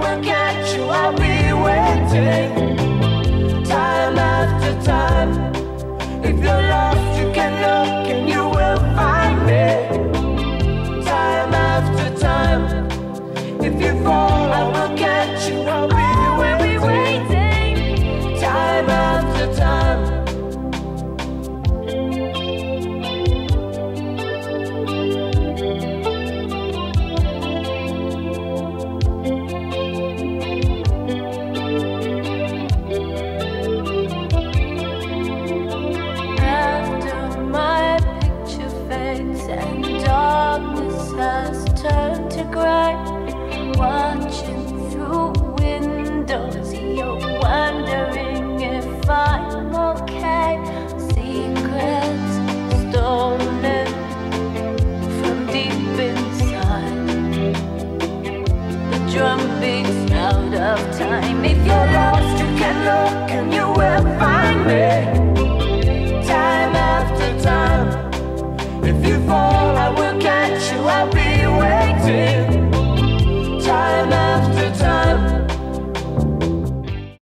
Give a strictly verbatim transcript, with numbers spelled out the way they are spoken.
will catch you, I'll be waiting. Time after time. If you're lost, you can look and you will find me. Time after time. If you fall, I will catch you, I'll be waiting. Time after time. Turn to gray, watching through windows. You're wondering if I'm okay. Secrets stolen from deep inside. The drum beats out of time. If you're